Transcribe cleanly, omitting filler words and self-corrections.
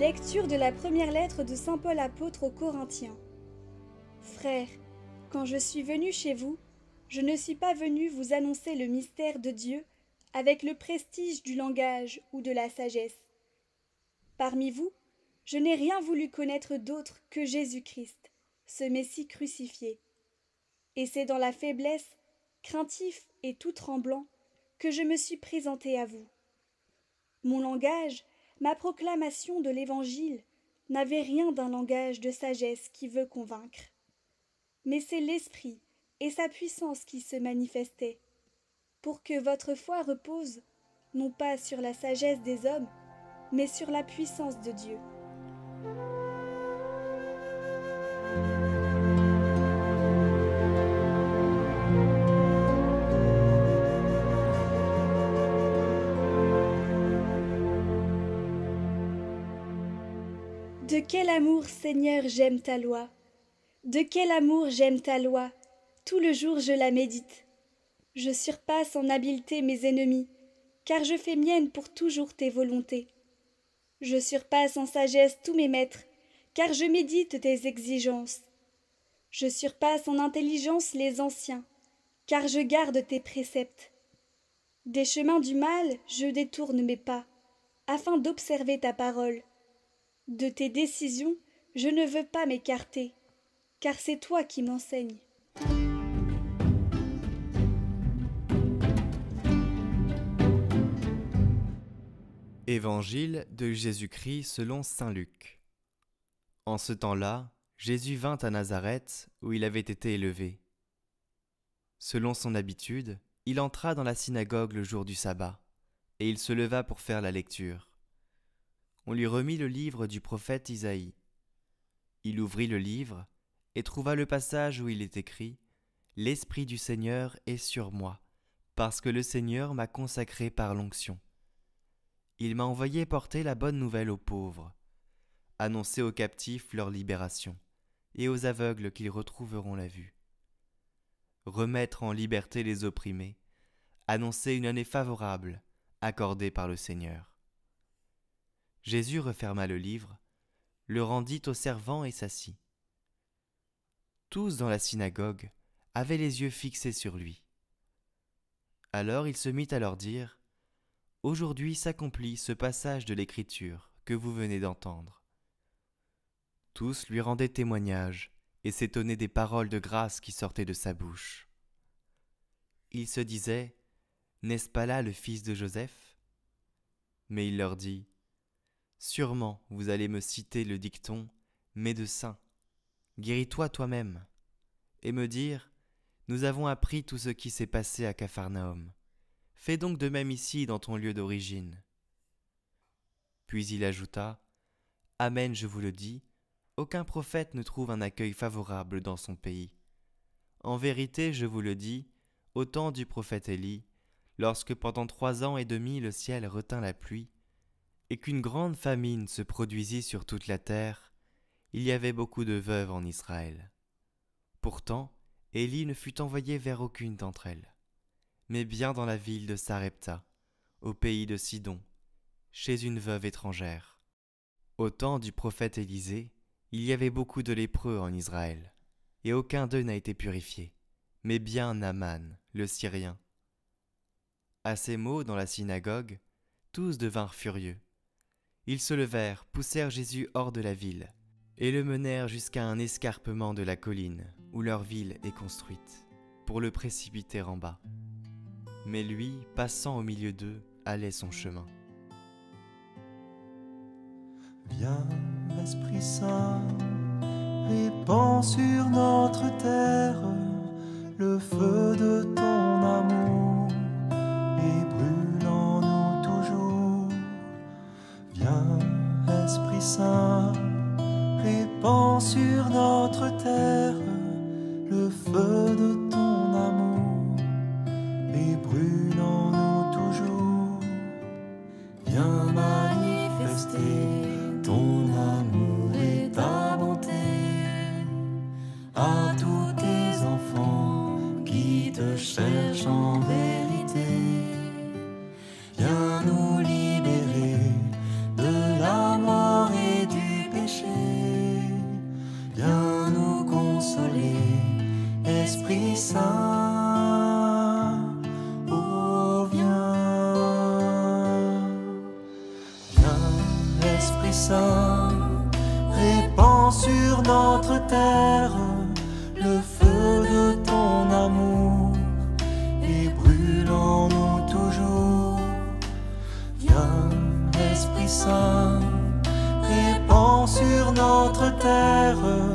Lecture de la première lettre de saint Paul apôtre aux Corinthiens. Frères, quand je suis venu chez vous, je ne suis pas venu vous annoncer le mystère de Dieu avec le prestige du langage ou de la sagesse. Parmi vous, je n'ai rien voulu connaître d'autre que Jésus-Christ, ce Messie crucifié. Et c'est dans la faiblesse, craintif et tout tremblant, que je me suis présenté à vous. Mon langage, ma proclamation de l'Évangile, n'avait rien d'un langage de sagesse qui veut convaincre. Mais c'est l'Esprit et sa puissance qui se manifestaient, pour que votre foi repose, non pas sur la sagesse des hommes, mais sur la puissance de Dieu. De quel amour, Seigneur, j'aime ta loi. De quel amour j'aime ta loi. Tout le jour je la médite. Je surpasse en habileté mes ennemis, car je fais mienne pour toujours tes volontés. Je surpasse en sagesse tous mes maîtres, car je médite tes exigences. Je surpasse en intelligence les anciens, car je garde tes préceptes. Des chemins du mal je détourne mes pas, afin d'observer ta parole. De tes décisions, je ne veux pas m'écarter, car c'est toi qui m'enseignes. Évangile de Jésus-Christ selon saint Luc. En ce temps-là, Jésus vint à Nazareth, où il avait été élevé. Selon son habitude, il entra dans la synagogue le jour du sabbat, et il se leva pour faire la lecture. On lui remit le livre du prophète Isaïe. Il ouvrit le livre et trouva le passage où il est écrit « L'Esprit du Seigneur est sur moi, parce que le Seigneur m'a consacré par l'onction. Il m'a envoyé porter la bonne nouvelle aux pauvres, annoncer aux captifs leur libération, et aux aveugles qu'ils retrouveront la vue. Remettre en liberté les opprimés, annoncer une année favorable, accordée par le Seigneur. » Jésus referma le livre, le rendit au servant et s'assit. Tous dans la synagogue avaient les yeux fixés sur lui. Alors il se mit à leur dire « Aujourd'hui s'accomplit ce passage de l'Écriture que vous venez d'entendre. » Tous lui rendaient témoignage et s'étonnaient des paroles de grâce qui sortaient de sa bouche. Il se disait « N'est-ce pas là le fils de Joseph ?» Mais il leur dit « Sûrement vous allez me citer le dicton « Médecin, guéris-toi toi-même » et me dire « Nous avons appris tout ce qui s'est passé à Capharnaüm. Fais donc de même ici dans ton lieu d'origine. » Puis il ajouta « Amen, je vous le dis, aucun prophète ne trouve un accueil favorable dans son pays. En vérité, je vous le dis, au temps du prophète Élie, lorsque pendant 3 ans et demi le ciel retint la pluie, et qu'une grande famine se produisit sur toute la terre, il y avait beaucoup de veuves en Israël. Pourtant, Élie ne fut envoyé vers aucune d'entre elles, mais bien dans la ville de Sarepta, au pays de Sidon, chez une veuve étrangère. Au temps du prophète Élisée, il y avait beaucoup de lépreux en Israël, et aucun d'eux n'a été purifié, mais bien Naaman, le Syrien. À ces mots dans la synagogue, tous devinrent furieux. Ils se levèrent, poussèrent Jésus hors de la ville, et le menèrent jusqu'à un escarpement de la colline, où leur ville est construite, pour le précipiter en bas. Mais lui, passant au milieu d'eux, allait son chemin. Viens, Esprit Saint, répand sur notre terre le feu de ton amour et brûle en nous toujours. Viens, Esprit Saint, répand sur notre terre le feu de ton amour et brûle en nous toujours. Viens manifester ton amour et ta bonté à tous tes enfants qui te cherchent en vérité. Viens nous libérer de la mort et Esprit Saint, répands sur notre terre le feu de ton amour et brûle en nous toujours. Viens, Esprit Saint, répands sur notre terre